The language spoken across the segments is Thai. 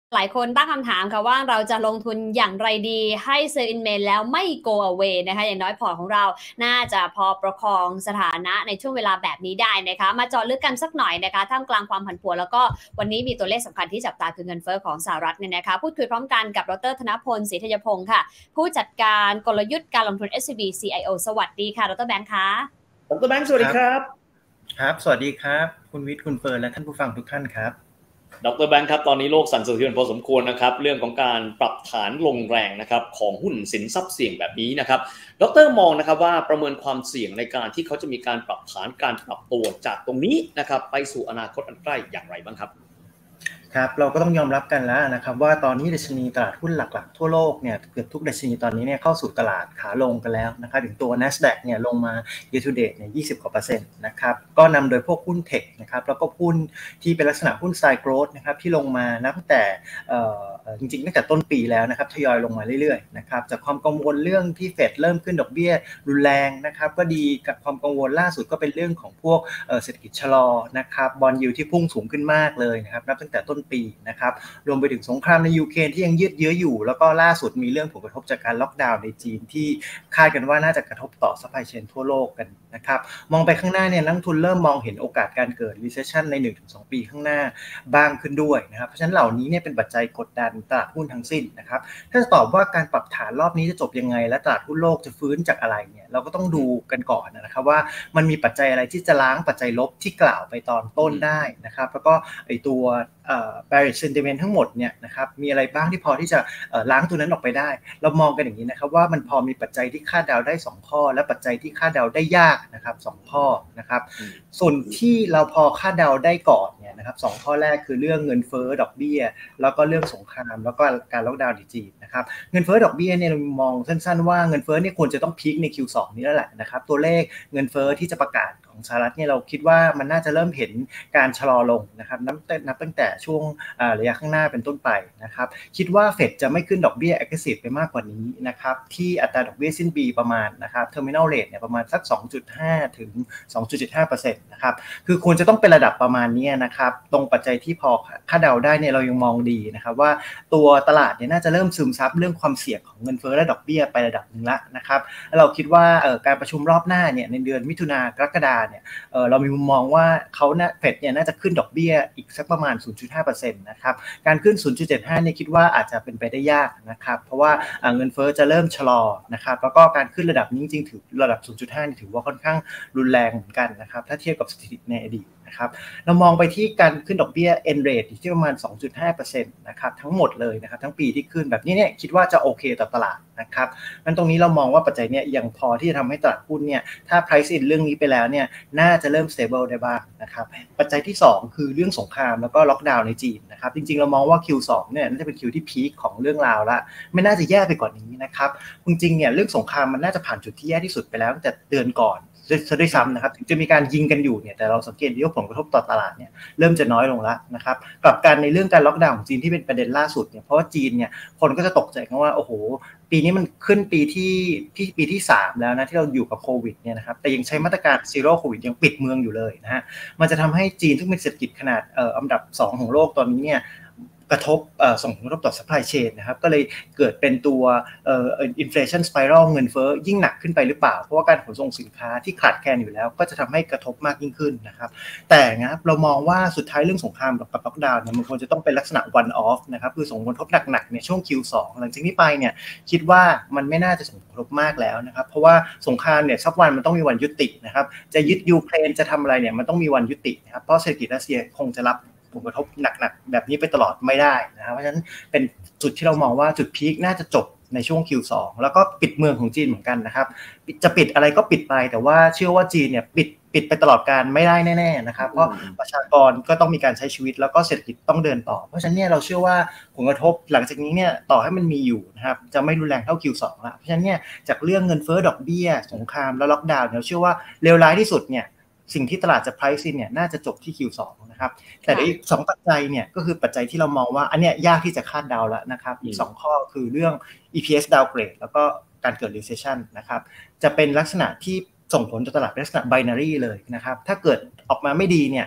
หลายคนตั้งคำถามค่ะว่าเราจะลงทุนอย่างไรดีให้ซื้อ in main แล้วไม่ go away นะคะอย่างน้อยพอร์ตของเราน่าจะพอประคองสถานะในช่วงเวลาแบบนี้ได้นะคะมาเจาะลึกกันสักหน่อยนะคะท่ามกลางความผันผวนแล้วก็วันนี้มีตัวเลขสำคัญที่จับตาคือเงินเฟ้อของสหรัฐเนี่ยนะคะพูดคุยพร้อมกันกับดรธนพลศรีธัญพงศ์ค่ะผู้จัดการกลยุทธ์การลงทุน SCB CIO สวัสดีค่ะดรแบงค์ค่ะดรแบงค์สวัสดีครับครับสวัสดีครับคุณวิทย์คุณเฟิร์นและท่านผู้ฟังทุกท่านครับดรแบงค์ครับตอนนี้โลกสั่นสะเทือนพอสมควรนะครับเรื่องของการปรับฐานลงแรงนะครับของหุ้นสินทรัพย์เสี่ยงแบบนี้นะครับดรมองนะครับว่าประเมินความเสี่ยงในการที่เขาจะมีการปรับฐานการปรับตัวจากตรงนี้นะครับไปสู่อนาคตอันใกล้อย่างไรบ้างครับครับเราก็ต้องยอมรับกันแล้วนะครับว่าตอนนี้ดัชนีตลาดหุ้นหลักๆทั่วโลกเนี่ยเกือบทุกดัชนีตอนนี้เนี่ยเข้าสู่ตลาดขาลงกันแล้วนะครับถึงตัว NASDAQ เนี่ยลงมา year to date เนี่ย20 กว่า%นะครับก็นำโดยพวกหุ้นเทคนะครับแล้วก็หุ้นที่เป็นลักษณะหุ้น side growth นะครับที่ลงมานับตั้งแต่จริงๆตั้งแต่ต้นปีแล้วนะครับทยอยลงมาเรื่อยๆนะครับจากความกังวลเรื่องที่เฟดเริ่มขึ้นดอกเบี้ยรุนแรงนะครับก็ดีกับความกังวลล่าสุดก็เป็นเรื่องของพวกเศรษฐกิจชะลอนะครับบอนด์ยิลด์ที่พุ่งสูงขึ้นมากเลยนะครับนับตั้งแต่ต้นปีนะครับรวมไปถึงสงครามในยูเครนที่ยังยืดเยื้ออยู่แล้วก็ล่าสุดมีเรื่องผลกระทบจากการล็อกดาวน์ในจีนที่คาดกันว่าน่าจะกระทบต่อซัพพลายเชนทั่วโลกกันนะครับมองไปข้างหน้าเนี่ยนักทุนเริ่มมองเห็นโอกาสการเกิด recession ใน 1-2 ปีข้างหน้าบ้างขึ้นด้วยนะครับเพราะฉะนั้นเหล่านี้เนี่ยเป็นปัจจัยกดดันตลาดหุ้นทั้งสิ้นนะครับถ้าจะตอบว่าการปรับฐานรอบนี้จะจบยังไงและตลาดหุ้นโลกจะฟื้นจากอะไรเนี่ยเราก็ต้องดูกันก่อนนะครับว่ามันมีปัจจัยอะไรที่จะล้างปัจจัยลบที่กล่าวไปตอนต้นได้นะครับแล้วก็ไอตัวbearish sentiment ทั้งหมดเนี่ยนะครับมีอะไรบ้างที่พอที่จะล้างตัวนั้นออกไปได้เรามองกันอย่างนี้นะครับว่ามันพอมีปัจจัยที่คาดเดาได้2ข้อและปัจจัยที่คาดเดาได้ยากนะครับ2ข้อนะครับส่วนที่เราพอคาดเดาได้ก่อนเนี่ยนะครับ2ข้อแรกคือเรื่องเงินเฟ้อดอกเบี้ยแล้วก็เรื่องสงครามแล้วก็การล็อกดาวน์ในจีนนะครับเงินเฟ้อดอกเบี้ยเนี่ยเรามองสั้นๆว่าเงินเฟ้อเนี่ยควรจะต้องพีคใน Q2 นี้แล้วแหละนะครับตัวเลขเงินเฟ้อที่จะประกาศของสหรัฐเนี่ยเราคิดว่ามันน่าจะเริ่มเห็นการชะลอลงนะครับนับตั้งแต่ช่วงระยะข้างหน้าเป็นต้นไปนะครับคิดว่าเฟดจะไม่ขึ้นดอกเบี้ย aggressive ไปมากกว่านี้นะครับที่อัตราดอกเบี้ยสิ้นปีประมาณนะครับ terminal rate เนี่ยประมาณสัก 2.5 ถึง 2.75% นะครับคือควรจะต้องเป็นระดับประมาณนี้นะครับตรงปัจจัยที่พอคาดเดาได้เนี่ยเรายังมองดีนะครับว่าตัวตลาดเนี่ยน่าจะเริ่มซึมซับเรื่องความเสี่ยงของเงินเฟ้อและดอกเบี้ยไประดับหนึ่งละนะครับเราคิดว่าการประชุมรอบหน้าเนี่ยในเดือนมิถุนายนกรกฎาคมเนี่ยเรามีมุมมองว่าเขาเฟดเนี่ยน่าจะขึ้นดอกเบี้ยอีกสักประมาณ 0.5% นะครับการขึ้น 0.75 เนี่ยคิดว่าอาจจะเป็นไปได้ยากนะครับเพราะว่าเงินเฟ้อจะเริ่มชะลอนะครับแล้วก็การขึ้นระดับนี้จริงๆถือระดับ 0.5 นี่ถือว่าค่อนข้างรุนแรงเหมือนกันนะครับถ้าเทียบกับสถิติในอดีตนะครับเรามองไปที่การขึ้นดอกเบี้ย end rate ที่ประมาณ 2.5% นะครับทั้งหมดเลยนะครับทั้งปีที่ขึ้นแบบนี้เนี่ยคิดว่าจะโอเคต่อตลาดนะครับงั้นตรงนี้เรามองว่าปัจจัยเนี่ยยังพอที่จะทำให้ตลาดหุ้นเนี่ยถ้า price in เรื่องนี้ไปแล้วเนี่ยน่าจะเริ่ม stable ได้บ้างนะครับปัจจัยที่2คือเรื่องสงครามแล้วก็ล็อกดาวน์ในจีนนะครับจริงๆเรามองว่า Q2 เนี่ยน่าจะเป็น Q ที่พีคของเรื่องราวละไม่น่าจะแย่ไปกว่านี้นะครับจริงๆเนี่ยเรื่องสงครามมันน่าจะผ่านจุดที่แย่ที่สุดไปแล้วตั้งแต่เดือนก่อนด้วยซ้ำนะครับถึงจะมีการยิงกันอยู่เนี่ยแต่เราสังเกตว่าผลกระทบต่อตลาดเนี่ยเริ่มจะน้อยลงแล้วนะครับกลับกันในเรื่องการล็อกดาวน์ของจีนที่เป็นประเด็นล่าสุดเนี่ยเพราะว่าจีนเนี่ยคนก็จะตกใจกันว่าโอ้โหปีนี้มันขึ้นปีที่3แล้วนะที่เราอยู่กับโควิดเนี่ยนะครับแต่ยังใช้มาตรการซีโร่โควิดยังปิดเมืองอยู่เลยนะฮะมันจะทำให้จีนซึ่งเป็นเศรษฐกิจขนาดอันดับ2ของโลกตอนนี้เนี่ยกระทบส่งผลกระทบต่อ supply chain นะครับก็เลยเกิดเป็นตัวinflation spiral เงินเฟ้อยิ่งหนักขึ้นไปหรือเปล่าเพราะว่าการขนส่งสินค้าที่ขาดแคลนอยู่แล้วก็จะทำให้กระทบมากยิ่งขึ้นนะครับแต่นะครับเรามองว่าสุดท้ายเรื่องสงครามกับล็อกดาวน์เนี่ยมันควรจะต้องเป็นลักษณะ one off นะครับคือส่งผลกระทบหนักๆในช่วง Q2 หลังจากนี้ไปเนี่ยคิดว่ามันไม่น่าจะส่งผลกระทบมากแล้วนะครับเพราะว่าสงครามเนี่ยสักวันมันต้องมีวันยุตินะครับจะยึดยูเครนจะทำอะไรเนี่ยมันต้องมีวันยุตินะครับเพราะเศรษฐกิจรัสเซียคงจะรับผลกระทบหนักๆแบบนี้ไปตลอดไม่ได้นะครับเพราะฉะนั้นเป็นจุดที่เรามองว่าจุดพีคน่าจะจบในช่วง Q2 แล้วก็ปิดเมืองของจีนเหมือนกันนะครับจะปิดอะไรก็ปิดไปแต่ว่าเชื่อว่าจีนเนี่ยปิดไปตลอดการไม่ได้แน่ๆนะครับเพราะประชากรก็ต้องมีการใช้ชีวิตแล้วก็เศรษฐกิจต้องเดินต่อเพราะฉะนั้นเนี่ยเราเชื่อว่าผลกระทบหลังจากนี้เนี่ยต่อให้มันมีอยู่นะครับจะไม่รุนแรงเท่า Q2 ละเพราะฉะนั้นเนี่ยจากเรื่องเงินเฟ้อดอกเบี้ยสงครามแล้วล็อกดาวน์เราเชื่อว่าเลวร้ายที่สุดเนี่ยสิ่งที่ตลาดจะ price in เนี่ยน่าจะจบที่ Q2 นะครับแต่อีก2ปัจจัยเนี่ยก็คือปัจจัยที่เรามองว่าอันเนี้ยยากที่จะคาดเดาแล้วนะครับอีก2ข้อคือเรื่อง EPS downgrade แล้วก็การเกิด recession นะครับจะเป็นลักษณะที่ส่งผลต่อตลาดลักษณะ binary เลยนะครับถ้าเกิดออกมาไม่ดีเนี่ย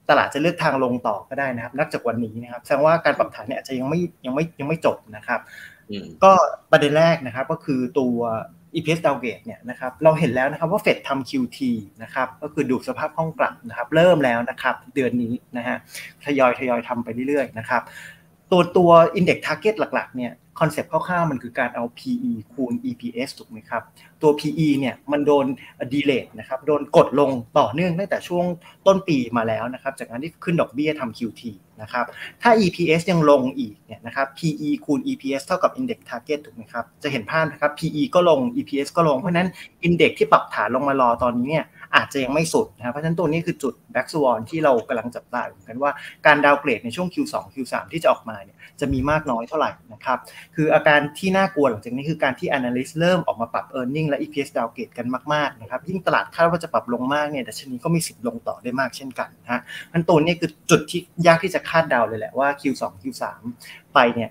ตลาดจะเลือกทางลงต่อก็ได้นะครับนับจากวันนี้นะครับแสดงว่าการปรับฐานเนี่ยอาจจะยังไม่จบนะครับก็ประเด็นแรกนะครับก็คือตัว EPS downgrade เนี่ยนะครับเราเห็นแล้วนะครับว่าเฟดทำ QT นะครับก็คือดูดสภาพคล่องกลับนะครับเริ่มแล้วนะครับเดือนนี้นะฮะทยอยทำไปเรื่อยๆนะครับตัว index target หลักๆเนี่ยคอนเซ็ปต์คร่าวๆมันคือการเอา PE คูณ EPS ถูกไหมครับตัว PE เนี่ยมันโดน delay นะครับโดนกดลงต่อเนื่องตั้งแต่ช่วงต้นปีมาแล้วนะครับจากการที่ขึ้นดอกเบี้ยทำ QT นะครับถ้า EPS ยังลงอีกเนี่ยนะครับ PE คูณ EPS เท่ากับ index target ถูกไหมครับจะเห็นภาพนะครับ PE ก็ลง EPS ก็ลงเพราะฉะนั้น index ที่ปรับฐานลงมารอตอนนี้เนี่ยอาจจะยังไม่สุดนะครับเพราะฉะนั้นตัวนี้คือจุด black swan ที่เรากำลังจับตาอยู่กันว่าการดาวเกรดในช่วง Q2 Q3 ที่จะออกมาเนี่ยจะมีมากน้อยเท่าไหร่นะครับคืออาการที่น่ากลัวหลังจากนี้คือการที่ analyst เริ่มออกมาปรับ earning และ EPS ดาวเกรดกันมากๆนะครับยิ่งตลาดคาดว่าจะปรับลงมากเนี่ยดัชนีก็มีสิทธิ์ลงต่อได้มากเช่นกันนะฮะอันตัวนี้คือจุดที่ยากที่จะคาดเดาเลยแหละว่า Q2 Q3 ไปเนี่ย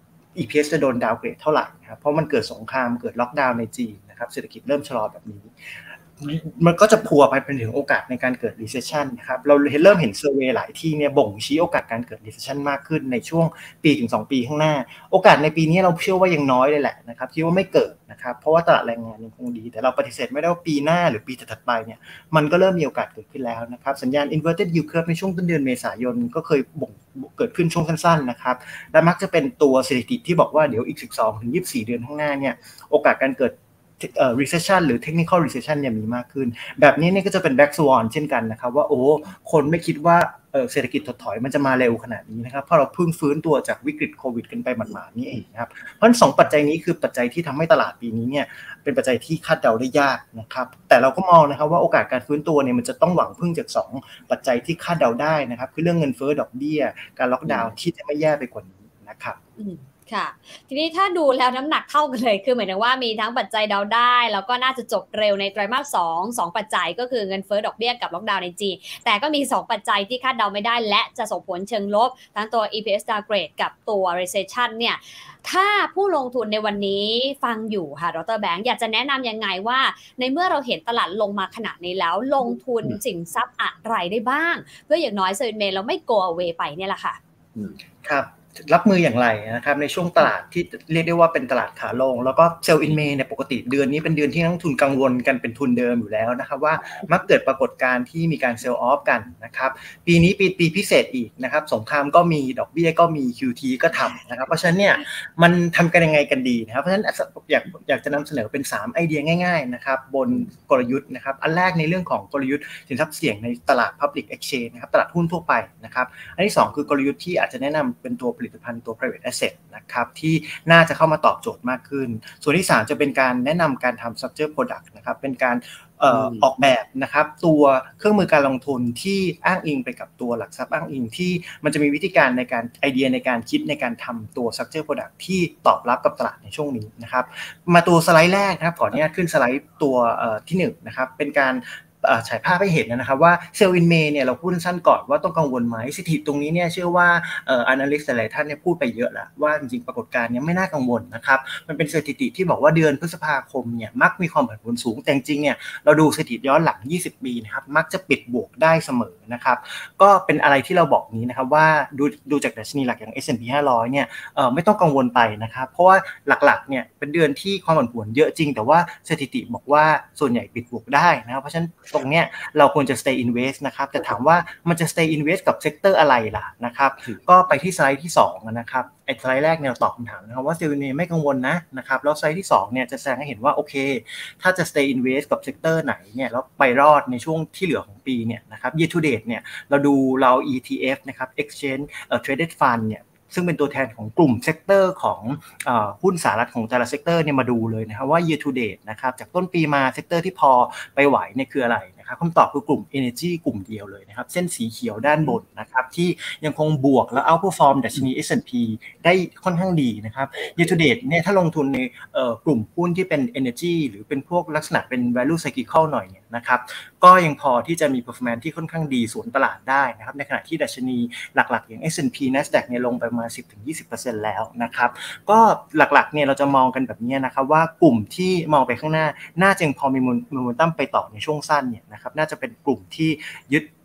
EPS จะโดนดาวเกรดเท่าไหร่นะครับเพราะมันเกิดสงครามเกิดล็อกดาวน์ในจีนนะครับเศรษฐกิจเริ่มชะลอแบบนี้มันก็จะพัวไปเป็นถึงโอกาสในการเกิด recession นะครับเราเริ่มเห็นเซอร์เวย์หลายที่เนี่ยบ่งชี้โอกาสการเกิด recession มากขึ้นในช่วงปีถึง2ปีข้างหน้าโอกาสในปีนี้เราเชื่อว่ายังน้อยเลยแหละนะครับคิดว่าไม่เกิดนะครับเพราะว่าตลาดแรงงานยังคงดีแต่เราปฏิเสธไม่ได้ว่าปีหน้าหรือปีถัดไปเนี่ยมันก็เริ่มมีโอกาสเกิดขึ้นแล้วนะครับสัญญาณ inverted yield curve ในช่วงต้นเดือนเมษายนก็เคยเกิดขึ้นช่วงสั้นๆนะครับและมักจะเป็นตัวสถิติที่บอกว่าเดี๋ยวอีก12ถึง24เดือนข้างหน้าเนี่ยโอกาสการเกิดrecession หรือ technical recession เนี่ยมีมากขึ้นแบบนี้เนี่ยก็จะเป็น black swan เช่นกันนะครับว่าโอ้คนไม่คิดว่าเศรษฐกิจถดถอยมันจะมาเร็วขนาดนี้นะครับเพราะเราเพิ่งฟื้นตัวจากวิกฤตโควิดกันไปหมาดๆนี่เองนะครับเพราะฉะนั้น2ปัจจัยนี้คือปัจจัยที่ทำให้ตลาดปีนี้เนี่ยเป็นปัจจัยที่คาดเดาได้ยากนะครับแต่เราก็มองนะครับว่าโอกาสการฟื้นตัวเนี่ยมันจะต้องหวังพึ่งจาก2ปัจจัยที่คาดเดาได้นะครับคือเรื่องเงินเฟ้อดอกเบี้ยการล็อกดาวน์ที่จะไม่แย่ไปกว่านี้นะครับค่ะทีนี้ถ้าดูแล้วน้ำหนักเท่ากันเลยคือหมายถึงว่ามีทั้งปัจจัยเดาได้แล้วก็น่าจะจบเร็วในไตรมาส2ปัจจัยก็คือเงินเฟ้อดอกเบี้ยกับล็อกดาวน์ในจีนแต่ก็มี2ปัจจัยที่คาดเดาไม่ได้และจะส่งผลเชิงลบทั้งตัว EPS downgrade กับตัว recession เนี่ยถ้าผู้ลงทุนในวันนี้ฟังอยู่ค่ะดร.แบงค์อยากจะแนะนำยังไงว่าในเมื่อเราเห็นตลาดลงมาขนาดนี้แล้วลงทุนสินทรัพย์อะไรได้บ้างเพื่ออย่างน้อยเซอร์วิสเมนเราไม่ go away ไปเนี่ยแหละค่ะครับรับมืออย่างไรนะครับในช่วงตลาดที่เรียกได้ว่าเป็นตลาดขาลงแล้วก็เซลล์อินเมย์เนี่ยปกติเดือนนี้เป็นเดือนที่นักลงทุนกังวลกันเป็นทุนเดิมอยู่แล้วนะครับว่ามักเกิดปรากฏการณ์ที่มีการเซลล์ออฟกันนะครับปีนี้ปีพิเศษอีกนะครับสงครามก็มีดอกเบี้ยก็มี QT ก็ทำนะครับเพราะฉะนั้นเนี่ยมันทำกันยังไงกันดีนะครับเพราะฉะนั้นอยากจะนำเสนอเป็น3ไอเดียง่ายๆนะครับบนกลยุทธ์นะครับอันแรกในเรื่องของกลยุทธ์สินทรัพย์เสี่ยงในตลาด Public Exchange นะครับตลาดหุ้นทั่วไปนะครับอันที่2คือกลยุทธ์ที่อาจจะแนะนำเป็นตัวผลิตภัณฑ์ตัว private asset นะครับที่น่าจะเข้ามาตอบโจทย์มากขึ้นส่วนที่3จะเป็นการแนะนำการทำ structure product นะครับเป็นการออกแบบนะครับตัวเครื่องมือการลงทุนที่อ้างอิงไปกับตัวหลักทรัพย์อ้างอิงที่มันจะมีวิธีการในการไอเดียในการคิดในการทำตัว structure product ที่ตอบรับกับตลาดในช่วงนี้นะครับมาตัวสไลด์แรกนะครับขออนุญาตขึ้นสไลด์ตัวที่1นะครับเป็นการฉายภาพให้เห็นนะครับว่าเซลล์อินเมย์เนี่ยเราพูดสั้นก่อนว่าต้องกังวลไหมสถิติตรงนี้เนี่ยเชื่อว่าanalyst หลายท่านเนี่ยพูดไปเยอะแล้วว่าจริงๆปรากฏการณ์นี้ไม่น่ากังวลนะครับมันเป็นสถิติที่บอกว่าเดือนพฤษภาคมเนี่ยมักมีความผันผวนสูงแต่จริงๆเนี่ยเราดูสถิติย้อนหลัง20ปีนะครับมักจะปิดบวกได้เสมอนะครับก็เป็นอะไรที่เราบอกนี้นะครับว่าดูจากดัชนีหลักอย่าง S&P 500เนี่ยไม่ต้องกังวลไปนะครับเพราะว่าหลักๆเนี่ยเป็นเดือนที่ความผันผวนเยอะจริงแต่ว่าสถิติบอกว่าส่วนใหญ่ปิดบวกได้นะครับเพราะฉะนั้นตรงเนี้ยเราควรจะ stay invest นะครับแต่ถามว่ามันจะ stay invest กับเซกเตอร์อะไรล่ะนะครับก็ไปที่สไลด์ที่2นะครับไอ้สไลด์แรกเนี่ยเราตอบคำถามนะครับว่าเซลล์เนี่ยไม่กังวลนะครับแล้วสไลด์ที่2เนี่ยจะแสดงให้เห็นว่าโอเคถ้าจะ stay invest กับเซกเตอร์ไหนเนี่ยแล้วไปรอดในช่วงที่เหลือของปีเนี่ยนะครับ year to date เนี่ยเราดูเรา ETF นะครับ exchange traded fund เนี่ยซึ่งเป็นตัวแทนของกลุ่มเซกเตอร์ของหุ้นสหรัฐของแต่ละเซกเตอร์เนี่ยมาดูเลยนะครับว่า year to date นะครับจากต้นปีมาเซกเตอร์ที่พอไปไหวเนี่ยคืออะไรนะครับคำตอบคือกลุ่ม energy กลุ่มเดียวเลยนะครับเส้นสีเขียวด้านบนนะครับที่ยังคงบวกและ outperform ดัชนี S&P ได้ค่อนข้างดีนะครับ year to date เนี่ยถ้าลงทุนในกลุ่มหุ้นที่เป็น energy หรือเป็นพวกลักษณะเป็น value cyclical หน่อยเนี่ยนะครับก็ยังพอที่จะมี performance ที่ค่อนข้างดีสวนตลาดได้นะครับในขณะที่ดัชนีหลักๆอย่าง S&P NASDAQ เนี่ยลงไปประมาณ 10-20% แล้วนะครับก็หลักๆเนี่ยเราจะมองกันแบบนี้นะครับว่ากลุ่มที่มองไปข้างหน้าน่าจะพอมีโมเมนตัมไปต่อในช่วงสั้นเนี่ยนะครับน่าจะเป็นกลุ่มที่ยึด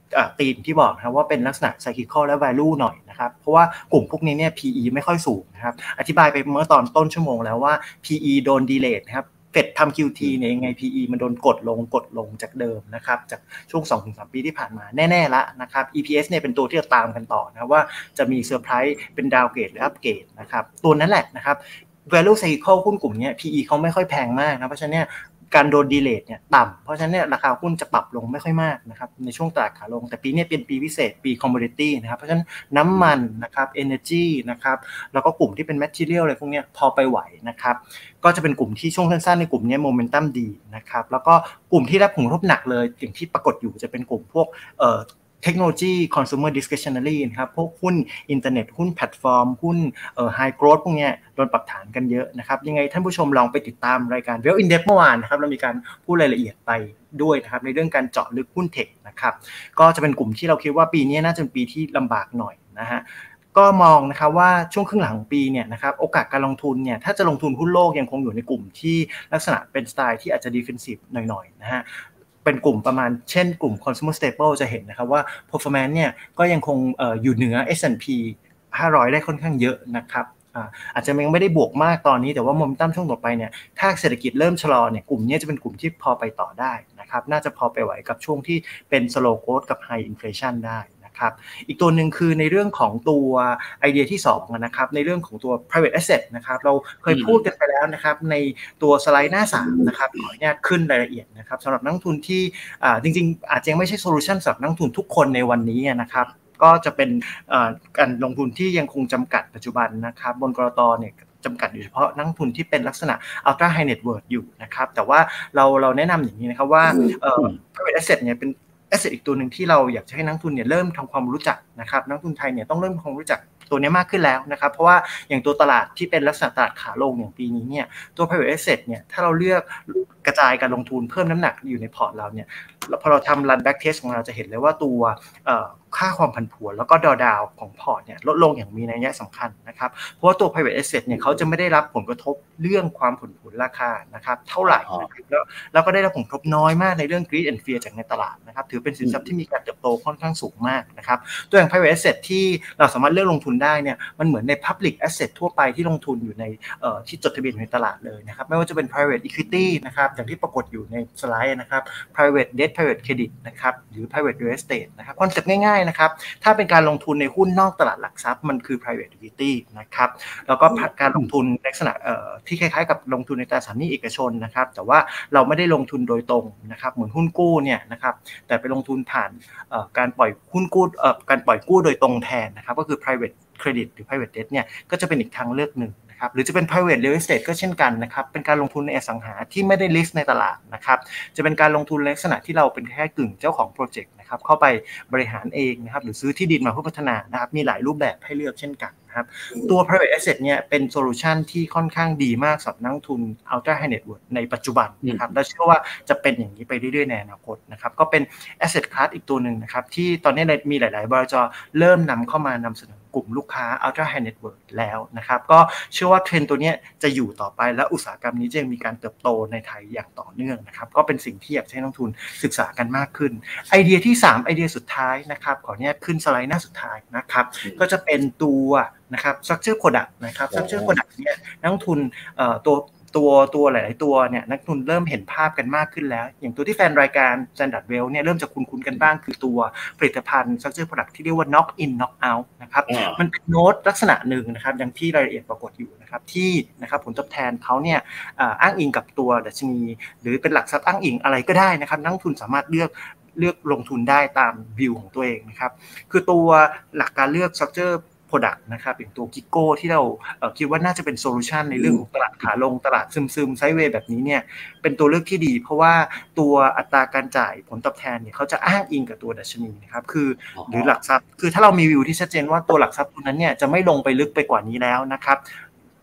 ธีมที่บอกนะครับว่าเป็นลักษณะ cyclical และ value หน่อยนะครับเพราะว่ากลุ่มพวกนี้เนี่ย PE ไม่ค่อยสูงนะครับอธิบายไปเมื่อตอนต้นชั่วโมงแล้วว่า PE โดน delay นะครับเฟดทำ QT เนี่ยยังไง PE มันโดนกดลงจากเดิมนะครับจากช่วง 2-3 ปีที่ผ่านมาแน่ๆละนะครับ EPS เนี่ยเป็นตัวที่จะตามกันต่อนะว่าจะมีเซอร์ไพรส์เป็นดาวเกรดหรืออัปเกรดนะครับตัวนั้นแหละนะครับ value cycle หุ้นกลุ่มนี้ PE เขาไม่ค่อยแพงมากนะเพราะฉะนั้นการโดนดีเลทเนี่ยต่ำเพราะฉะนั้นเนี่ยราคาหุ้นจะปรับลงไม่ค่อยมากนะครับในช่วงตลาดขาลงแต่ปีนี้เป็นปีพิเศษปีคอมโมดิตี้นะครับเพราะฉะนั้นน้ำมันนะครับ energy นะครับแล้วก็กลุ่มที่เป็น material อะไรพวกนี้พอไปไหวนะครับก็จะเป็นกลุ่มที่ช่วงสั้นๆในกลุ่มนี้โมเมนตัมดีนะครับแล้วก็กลุ่มที่รับผลกระทบหนักเลยอย่างที่ปรากฏอยู่จะเป็นกลุ่มพวกเทคโนโลยี consumer discretionary นะครับพวกหุ้นอินเทอร์เน็ตหุ้นแพลตฟอร์มหุ้นhigh growth พวกนี้โดนปรับฐานกันเยอะนะครับยังไงท่านผู้ชมลองไปติดตามรายการ Well In Depth เมื่อวานนะครับเรามีการพูดรายละเอียดไปด้วยนะครับในเรื่องการเจาะลึกหุ้นเทคนะครับก็จะเป็นกลุ่มที่เราคิดว่าปีนี้น่าจะเป็นปีที่ลำบากหน่อยนะฮะก็มองนะครับว่าช่วงครึ่งหลังของปีเนี่ยนะครับโอกาสการลงทุนเนี่ยถ้าจะลงทุนหุ้นโลกยังคงอยู่ในกลุ่มที่ลักษณะเป็นสไตล์ที่อาจจะ defensive หน่อยๆนะฮะเป็นกลุ่มประมาณเช่นกลุ่ม consumer staple จะเห็นนะครับว่า performance เนี่ยก็ยังคงอยู่เหนือ S&P 500ได้ค่อนข้างเยอะนะครับอาจจะยังไม่ได้บวกมากตอนนี้แต่ว่าโมเมนตัมช่วงต่อไปเนี่ยถ้าเศรษฐกิจเริ่มชะลอเนี่ยกลุ่มนี้จะเป็นกลุ่มที่พอไปต่อได้นะครับน่าจะพอไปไหวกับช่วงที่เป็น slow growth กับ high inflation ได้นะครับอีกตัวหนึ่งคือในเรื่องของตัวไอเดียที่2นะครับในเรื่องของตัว private asset นะครับเราเคยพูดกันไปแล้วนะครับในตัวสไลด์หน้า3นะครับขออนุญาตขึ้นรายละเอียดนะครับสำหรับนักลงทุนที่จริงๆอาจจะยังไม่ใช่โซลูชันสำหรับนักลงทุนทุกคนในวันนี้นะครับก็จะเป็นการลงทุนที่ยังคงจำกัดปัจจุบันนะครับบนกลต.เนี่ยจำกัดอยู่เฉพาะนักลงทุนที่เป็นลักษณะ ultra high net worth อยู่นะครับแต่ว่าเราแนะนำอย่างนี้นะครับว่าprivate asset เนี่ยเป็นasset อีกตัวหนึ่งที่เราอยากจะให้นักทุนเนี่ยเริ่มทำความรู้จักนะครับนักทุนไทยเนี่ยต้องเริ่มทำความรู้จักตัวนี้มากขึ้นแล้วนะครับเพราะว่าอย่างตัวตลาดที่เป็นลักษณะตลาดขาลงอย่างปีนี้เนี่ยตัว private asset เนี่ยถ้าเราเลือกกระจายการลงทุนเพิ่มน้ำหนักอยู่ในพอร์ตเราเนี่ยพอเราทำ run back test ของเราจะเห็นเลยว่าตัวค่าความผันผวนแล้วก็ดาวของพอร์ตเนี่ยลดลงอย่างมีนัยสำคัญนะครับเพราะว่าตัว private asset เนี่ยเขาจะไม่ได้รับผลกระทบเรื่องความผันผวนราคานะครับเท่าไหร่นะครับแล้วก็ได้รับผลกระทบน้อยมากในเรื่อง greed and fear จากในตลาดนะครับถือเป็นสินทรัพย์ที่มีการเติบโตค่อนข้างสูงมากนะครับตัวอย่าง private asset ที่เราสามารถเลือกลงทุนได้เนี่ยมันเหมือนใน public asset ทั่วไปที่ลงทุนอยู่ในที่จดทะเบียนอยู่ในตลาดเลยนะครับไม่ว่าจะเป็น private equity นะครับอย่างที่ปรากฏอยู่ในสไลด์นะครับ private debt private credit นะครับหรือ private real estate นะครับคอนเซ็ปต์ง่ายๆนะครับถ้าเป็นการลงทุนในหุ้นนอกตลาดหลักทรัพย์มันคือ private equity นะครับแล้วก็การลงทุนลักษณะที่คล้ายๆกับลงทุนในตราสารหนี้เอกชนนะครับแต่ว่าเราไม่ได้ลงทุนโดยตรงนะครับเหมือนหุ้นกู้เนี่ยนะครับแต่ไปลงทุนผ่านการปล่อยหุ้นกู้การปล่อยกู้โดยตรงแทนนะครับก็คือ private credit หรือ private debt เนี่ยก็จะเป็นอีกทางเลือกหนึ่งหรือจะเป็น private real estate ก็เช่นกันนะครับเป็นการลงทุนในอสังหาที่ไม่ได้ list ในตลาดนะครับจะเป็นการลงทุนลักษณะที่เราเป็นแค่กึ่งเจ้าของโปรเจกต์นะครับเข้าไปบริหารเองนะครับหรือซื้อที่ดินมาเพื่อพัฒนานะครับมีหลายรูปแบบให้เลือกเช่นกันนะครับตัว private asset เนี่ยเป็นโซลูชันที่ค่อนข้างดีมากสำหรับนักลงทุน ultra high net worth ในปัจจุบันนะครับและเชื่อว่าจะเป็นอย่างนี้ไปเรื่อยๆในอนาคตนะครับก็เป็น asset class อีกตัวหนึ่งนะครับที่ตอนนี้มีหลายๆบริษัทเริ่มนำเข้ามานำเสนอกลุ่มลูกค้า ultra high net worth แล้วนะครับก็เชื่อว่าเทรนด์ตัวนี้จะอยู่ต่อไปและอุตสาหกรรมนี้จะมีการเติบโตในไทยอย่างต่อเนื่องนะครับก็เป็นสิ่งที่อยากให้นักลงทุนศึกษากันมากขึ้นไอเดียที่3ไอเดียสุดท้ายนะครับขออนุญาตขึ้นสไลด์หน้าสุดท้ายนะครับก็จะเป็นตัวนะครับ structure product นะครับ structure product เนี่ยนักลงทุนตัวหลายๆตัวเนี่ยนักทุนเริ่มเห็นภาพกันมากขึ้นแล้วอย่างตัวที่แฟนรายการ Standard Well เนี่ยเริ่มจะคุ้นๆกันบ้างคือตัวผลิตภัณฑ์ structure product ที่เรียกว่า knock in knock out นะครับมันเป็นโน้ตลักษณะหนึ่งนะครับอย่างที่รายละเอียดปรากฏอยู่นะครับที่นะครับผลตอบแทนเขาเนี่ยอ้างอิงกับตัวดัชนีหรือเป็นหลักทรัพย์อ้างอิงอะไรก็ได้นะครับนักทุนสามารถเลือกลงทุนได้ตามวิวของตัวเองนะครับคือตัวหลักการเลือก structure product นะครับอย่างตัวกิโก้ที่เราคิดว่าน่าจะเป็นโซลูชันในเรื่องของตลาดขาลงตลาดซึมไซด์เวย์แบบนี้เนี่ยเป็นตัวเลือกที่ดีเพราะว่าตัวอัตราการจ่ายผลตอบแทนเนี่ยเขาจะอ้างอิงกับตัวดัชนีนะครับคือหรือหลักทรัพย์คือถ้าเรามีวิวที่ชัดเจนว่าตัวหลักทรัพย์ตัวนั้นเนี่ยจะไม่ลงไปลึกไปกว่านี้แล้วนะครับ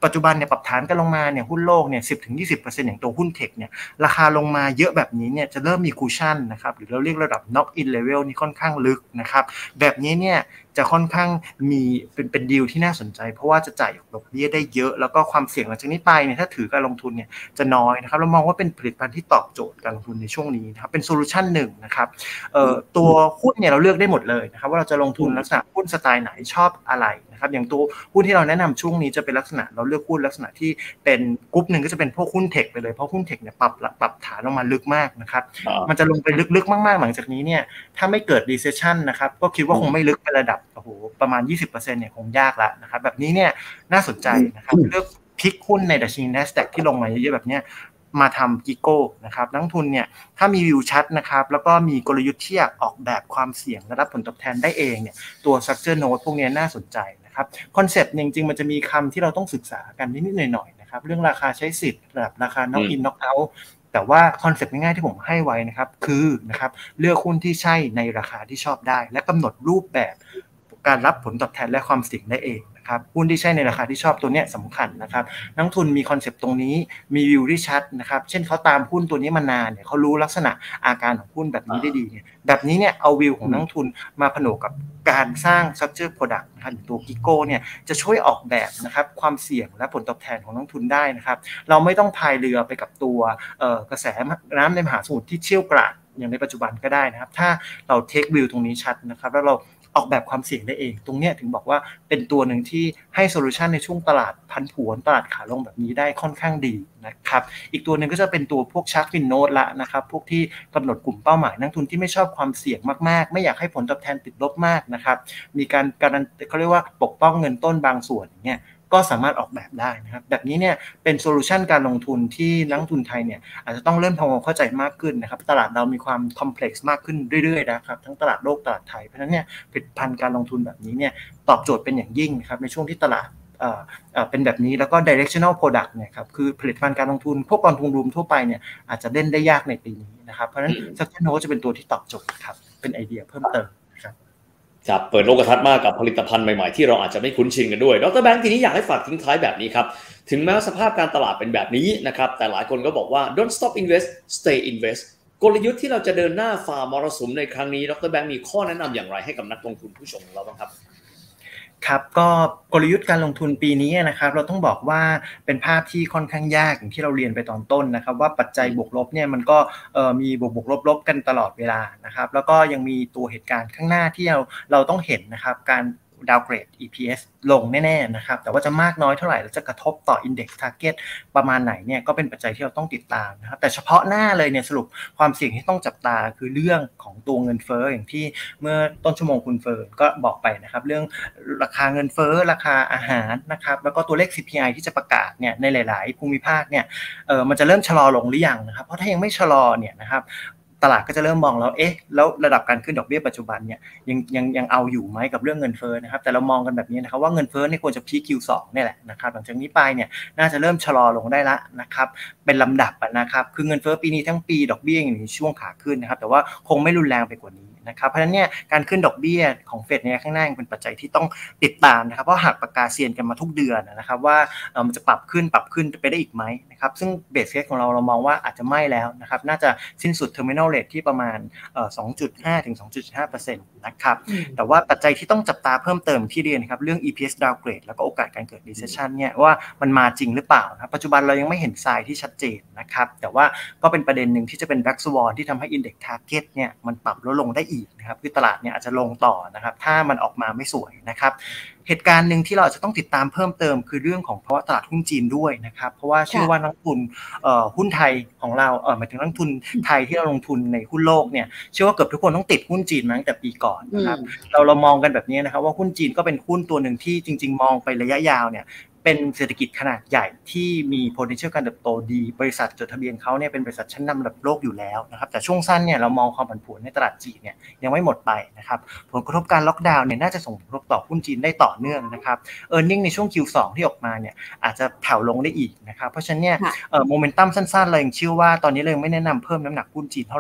ปัจจุบันเนี่ยปรับฐานกันลงมาเนี่ยหุ้นโลกเนี่ย 10-20% อย่างตัวหุ้นเทคเนี่ยราคาลงมาเยอะแบบนี้เนี่ยจะเริ่มมีคูชั่นนะครับหรือเราเรียกระดับ knock in level นี่ค่อนข้างลึกนะครับแบบนี้เนี่ยจะค่อนข้างมีเป็นดีลที่น่าสนใจเพราะว่าจะจ่ายดอกเบี้ยได้เยอะแล้วก็ความเสี่ยงหลังจากนี้ไปเนี่ยถ้าถือการลงทุนเนี่ยจะน้อยนะครับเรามองว่าเป็นผลิตภัณฑ์ที่ตอบโจทย์การลงทุนในช่วงนี้นะครับเป็นโซลูชันหนึ่งนะครับตัวหุ้นเนี่ยเราเลือกได้หมดเลยนะครับว่าเราจะลงทุนลักษณะหุ้นสไตล์ไหนชอบอะไรนะครับอย่างตัวหุ้นที่เราแนะนำช่วงนี้จะเป็นลักษณะเราเลือกหุ้นลักษณะที่เป็นกลุ่มหนึ่งก็จะเป็นพวกหุ้นเทคไปเลยเพราะหุ้นเทคเนี่ยปรับฐานลงมาลึกมากนะครับมันจะลงไปลึกๆมากๆหลังจากนี้เนี่ยถ้าไม่เกิด recession นะครับก็คิดว่าคงไม่ลึกไประดับโอ้โหประมาณ 20% เนี่ยคงยากละนะครับแบบนี้เนี่ยน่าสนใจนะครับเลือกพิกหุ้นในดัชนี NASDAQ ที่ลงมาเยอะๆแบบเนี้ยมาทำกิโก้นะครับนักทุนเนี่ยถ้ามีวิวชัดนะครับแล้วก็มีกลยุทธ์ที่ออกแบบความเสี่ยงและรับผลตอบแทนได้เองเนี่ยตัว structure note พวกนี้น่าสนใจนะครับคอนเซ็ปต์จริงๆมันจะมีคำที่เราต้องศึกษากันนิดๆหน่อยๆนะครับเรื่องราคาใช้สิทธิ์ระดับราคา knock in knock out แต่ว่าคอนเซ็ปต์ง่ายๆที่ผมให้ไว้นะครับคือนะครับเลือกหุ้นที่ใช่ในราคาที่ชอบได้และกำหนดรูปแบบการรับผลตอบแทนและความเสี่ยงได้เองนะครับหุ้นที่ใช่ในราคาที่ชอบตัวนี้สำคัญนะครับนักทุนมีคอนเซปต์ตรงนี้มีวิวที่ชัดนะครับเช่นเขาตามหุ้นตัวนี้มานานเนี่ยเขารู้ลักษณะอาการของหุ้นแบบนี้ได้ดีเนี่ยแบบนี้เนี่ยเอาวิวของนักทุนมาผนวกกับการสร้าง structure product นะครับอย่างตัวกิโก้เนี่ยจะช่วยออกแบบนะครับความเสี่ยงและผลตอบแทนของนักทุนได้นะครับเราไม่ต้องพายเรือไปกับตัวกระแสน้ำในมหาสมุทรที่เชี่ยวกรากอย่างในปัจจุบันก็ได้นะครับถ้าเราเทควิวตรงนี้ชัดนะครับแล้วเราออกแบบความเสี่ยงได้เองตรงนี้ถึงบอกว่าเป็นตัวหนึ่งที่ให้โซลูชันในช่วงตลาดผันผวนตลาดขาลงแบบนี้ได้ค่อนข้างดีนะครับอีกตัวหนึ่งก็จะเป็นตัวพวกชาร์กฟินโนดละนะครับพวกที่กำหนดกลุ่มเป้าหมายนักทุนที่ไม่ชอบความเสี่ยงมากๆไม่อยากให้ผลตอบแทนติดลบมากนะครับมีการเขาเรียกว่าปกป้องเงินต้นบางส่วนอย่างเงี้ยก็สามารถออกแบบได้นะครับแบบนี้เนี่ยเป็นโซลูชันการลงทุนที่นักลงทุนไทยเนี่ยอาจจะต้องเริ่มทำความเข้าใจมากขึ้นนะครับตลาดเรามีความคอมเพล็กซ์มากขึ้นเรื่อยๆนะครับทั้งตลาดโลกตลาดไทยเพราะฉะนั้นเนี่ยผลิตภัณฑ์การลงทุนแบบนี้เนี่ยตอบโจทย์เป็นอย่างยิ่งนะครับในช่วงที่ตลาดเป็นแบบนี้แล้วก็ directional product เนี่ยครับคือผลิตภัณฑ์การลงทุนพวกกองทุนรวมทั่วไปเนี่ยอาจจะเล่นได้ยากในปีนี้นะครับเพราะฉะนั้น Structure Note จะเป็นตัวที่ตอบโจทย์ครับเป็นไอเดียเพิ่มเติมครับเปิดโลกทัศน์มากกับผลิตภัณฑ์ใหม่ๆที่เราอาจจะไม่คุ้นชินกันด้วยดร.แบงค์ทีนี้อยากให้ฝากทิ้งท้ายแบบนี้ครับถึงแม้สภาพการตลาดเป็นแบบนี้นะครับแต่หลายคนก็บอกว่า don't stop invest stay invest กลยุทธ์ที่เราจะเดินหน้าฝ่ามรสุมในครั้งนี้ดร.แบงค์มีข้อแนะนำอย่างไรให้กับนักลงทุนผู้ชมของเราบ้างครับครับก็กลยุทธ์การลงทุนปีนี้นะครับเราต้องบอกว่าเป็นภาพที่ค่อนข้างยากอย่างที่เราเรียนไปตอนต้นนะครับว่าปัจจัยบวกลบเนี่ยมันก็มีบวกลบกันตลอดเวลานะครับแล้วก็ยังมีตัวเหตุการณ์ข้างหน้าที่เราต้องเห็นนะครับการดาวเกรด EPS ลงแน่ๆนะครับแต่ว่าจะมากน้อยเท่าไหร่แล้วจะกระทบต่อ Index Target ประมาณไหนเนี่ยก็เป็นปัจจัยที่เราต้องติดตามนะครับแต่เฉพาะหน้าเลยเนี่ยสรุปความเสี่ยงที่ต้องจับตาคือเรื่องของตัวเงินเฟ้ออย่างที่เมื่อต้นชั่วโมงคุณเฟิร์นก็บอกไปนะครับเรื่องราคาเงินเฟ้อราคาอาหารนะครับแล้วก็ตัวเลข CPI ที่จะประกาศเนี่ยในหลายๆภูมิภาคเนี่ยมันจะเริ่มชะลอลงหรือยังนะครับเพราะถ้ายังไม่ชะลอเนี่ยนะครับตลาดก็จะเริ่มมองแล้วแล้วระดับการขึ้นดอกเบี้ยปัจจุบันเนี่ยยังเอาอยู่ไหมกับเรื่องเงินเฟ้อนะครับแต่เรามองกันแบบนี้นะครับว่าเงินเฟ้อเนี่ยควรจะพีค Q2 นี่แหละนะครับหลังจากนี้ไปเนี่ยน่าจะเริ่มชะลอลงได้ละนะครับเป็นลำดับนะครับคือเงินเฟ้อปีนี้ทั้งปีดอกเบี้ยอยู่ในช่วงขาขึ้นนะครับแต่ว่าคงไม่รุนแรงไปกว่านี้นะครับเพราะฉะนั้นเนี่ยการขึ้นดอกเบี้ยของเฟดในข้างหน้าเป็นปัจจัยที่ต้องติดตามนะครับเพราะหักปากกาเซียนกันมาทุกเดือนนะครับว่ามันจะปรับขึ้นไปได้อีกไหมนะครับซึ่งเบสเคสของเรามองว่าอาจจะไม่แล้วนะครับน่าจะสิ้นสุด terminal rate ที่ประมาณ2.5 ถึง 2.5% นะครับแต่ว่าปัจจัยที่ต้องจับตาเพิ่มเติมที่เรียนนะครับเรื่อง EPS downgrade แล้วก็โอกาสการเกิด recession เนี่ยว่ามันมาจริงหรือเปล่านะปัจจุบันเรายังไม่เห็นทรายที่ชัดเจนนะครับแต่ว่าก็เป็นประเด็นหนึ่งที่จะเป็น black swan ที่ทำให้ index target เนี่ยมันปรับลดลงได้อีกนะครับคือตลาดเนี่ยอาจจะลงต่อนะครับถ้ามันออกมาไม่สวยนะครับเหตุการณ์หนึ่งที่เราจะต้องติดตามเพิ่มเติมคือเรื่องของภาวะตลาดหุ้นจีนด้วยนะครับเพราะว่าเชื่อว่านักทุนหุ้นไทยของเราหมายถึงนักทุนไทยที่เราลงทุนในหุ้นโลกเนี่ยเชื่อว่าเกือบทุกคนต้องติดหุ้นจีนมาตั้งแต่ปีก่อนนะครับเรามองกันแบบนี้นะครับว่าหุ้นจีนก็เป็นหุ้นตัวหนึ่งที่จริงๆมองไประยะยาวเนี่ยเป็นเศรษฐกิจขนาดใหญ่ที่มี potential การเติบโตดีบริษัทจดทะเบียนเขาเนี่ยเป็นบริษัทชั้นนำระดับโลกอยู่แล้วนะครับแต่ช่วงสั้นเนี่ยเรามองความผันผวนในตลาดจีนเนี่ยยังไม่หมดไปนะครับผลกระทบการล็อกดาวน์เนี่ยน่าจะส่งผลกระทบต่อหุ้นจีนได้ต่อเนื่องนะครับ earning ในช่วง Q2 ที่ออกมาเนี่ยอาจจะแผ่วลงได้อีกนะครับเพราะฉะนั้นเนี่ยโมเมนตัมสั้นๆเรายังเชื่อว่าตอนนี้เรายังไม่แนะนำเพิ่มน้ำหนักหุ้นจีนเท่าไหร่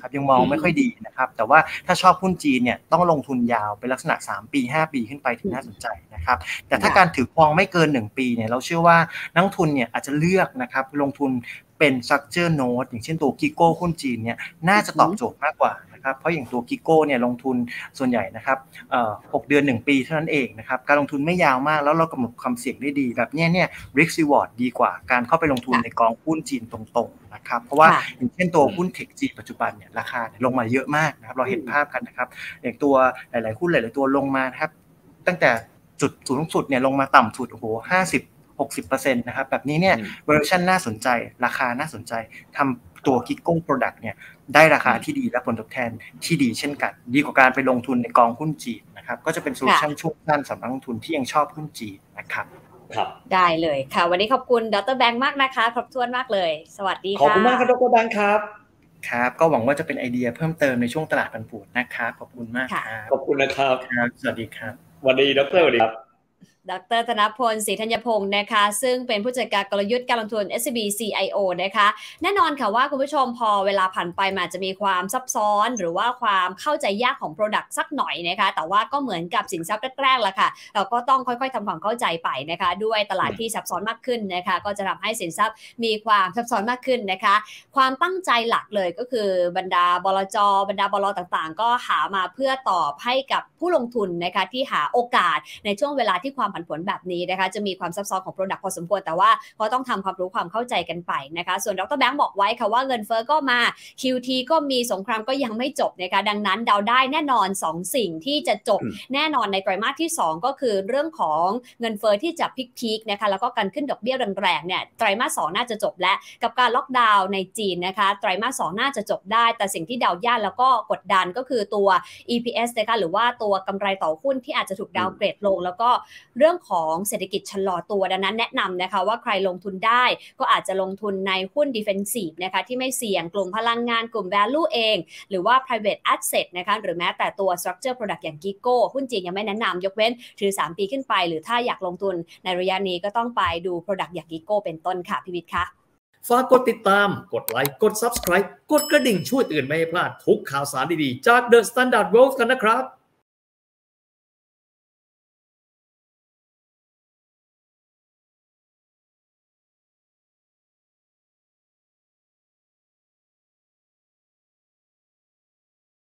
นะครับยังมองไม่ค่อยดีนะครับแต่ว่าถ้าชอบหุ้นจีนเนี่ยต้องลงทุนยาวเป็นลักษณะ3 ปี 5 ปีขึ้นไปถึงน่าสนใจนะครับแต่ถ้าการถือครองไม่เกิน1 ปีเนี่ยเราเชื่อว่านักลงทุนเนี่ยอาจจะเลือกนะครับลงทุนเป็น structure note อย่างเช่นตัวกิโก้หุ้นจีนเนี่ยน่าจะตอบโจทย์มากกว่านะครับเพราะอย่างตัวกิโก้เนี่ยลงทุนส่วนใหญ่นะครับ6 เดือน 1 ปีเท่านั้นเองนะครับการลงทุนไม่ยาวมากแล้วเรากำหนดความเสี่ยงได้ดีแบบนี้เนี่ย risk reward ดีกว่าการเข้าไปลงทุนในกองหุ้นจีนตรงๆนะครับเพราะว่าอย่างเช่นตัวหุ้นเทคจีนปัจจุบันเนี่ยราคาลงมาเยอะมากนะครับเราเห็นภาพกันนะครับอย่างตัวหลายๆหุ้นหลายๆตัวลงมาครับตั้งแต่จุดสูงสุดเนี่ยลงมาต่ำสุดโอ้โห50-60% นะครับแบบนี้เนี่ย valuation น่าสนใจราคาน่าสนใจทำตัว Kiko Product เนี่ยได้ราคาที่ดีและผลตอบแทนที่ดีเช่นกันดีกว่าการไปลงทุนในกองหุ้นจีนนะครับก็จะเป็นโซลูชันช่วงสั้นสำหรับนักลงทุนที่ยังชอบหุ้นจีนนะครับได้เลยค่ะวันนี้ขอบคุณดร.แบงค์มากนะคะครบถ้วนมากเลยสวัสดีค่ะขอบคุณมากครับดร.แบงค์ครับครับก็หวังว่าจะเป็นไอเดียเพิ่มเติมในช่วงตลาดผันผวนนะครับขอบคุณมากครับขอบคุณนะครับสวัสดีครับสวัสดีดร.สวัสดีครับดร.ธนพล ศรีธัญพงศ์นะคะซึ่งเป็นผู้จัดการกลยุทธ์การลงทุน SCB CIO นะคะแน่นอนค่ะว่าคุณผู้ชมพอเวลาผ่านไปมันจะมีความซับซ้อนหรือว่าความเข้าใจยากของ Product สักหน่อยนะคะแต่ว่าก็เหมือนกับสินทรัพย์แรกๆละค่ะเราก็ต้องค่อยๆทำความเข้าใจไปนะคะด้วยตลาดที่ซับซ้อนมากขึ้นนะคะก็จะทำให้สินทรัพย์มีความซับซ้อนมากขึ้นนะคะความตั้งใจหลักเลยก็คือบรรดาบลจ.บรรดาบล.ต่างๆก็หามาเพื่อตอบให้กับผู้ลงทุนนะคะที่หาโอกาสในช่วงเวลาที่ความผันผวนแบบนี้นะคะจะมีความซับซ้อนของ Product พอสมควรแต่ว่าก็ต้องทำความรู้ความเข้าใจกันไปนะคะส่วนดร.แบงค์บอกไว้ค่ะว่าเงินเฟ้อก็มา QT ก็มีสงครามก็ยังไม่จบนะคะดังนั้นเดาได้แน่นอน2 สิ่งที่จะจบแน่นอนในไตรมาสที่2ก็คือเรื่องของเงินเฟ้อที่จะพีคๆนะคะแล้วก็การขึ้นดอกเบี้ยแรงๆเนี่ยไตรมาส2น่าจะจบและกับการล็อกดาวน์ในจีนนะคะไตรมาส2น่าจะจบได้แต่สิ่งที่เดายากแล้วก็กดดันก็คือตัว EPS นะคะหรือว่าตัวกำไรต่อหุ้นที่อาจจะถูกดาวน์เกรดลงแล้วก็เรื่องของเศรษฐกิจชะลอตัวดังนั้นแนะนำนะคะว่าใครลงทุนได้ก็อาจจะลงทุนในหุ้น defensive นะคะที่ไม่เสี่ยงกลุ่มพลังงานกลุ่ม value เองหรือว่า private asset นะคะหรือแม้แต่ตัว structure product อย่าง Gigo หุ้นจีนยังไม่แนะนำยกเว้นถือ3 ปีขึ้นไปหรือถ้าอยากลงทุนในระยะนี้ก็ต้องไปดู product อย่าง Gigo เป็นต้นค่ะพี่วิทย์ค่ะฝากกดติดตามกดไลค์กด Subscribe กดกระดิ่งช่วยเตือนไม่ให้พลาดทุกข่าวสารดีๆจาก The Standard World กันนะครับ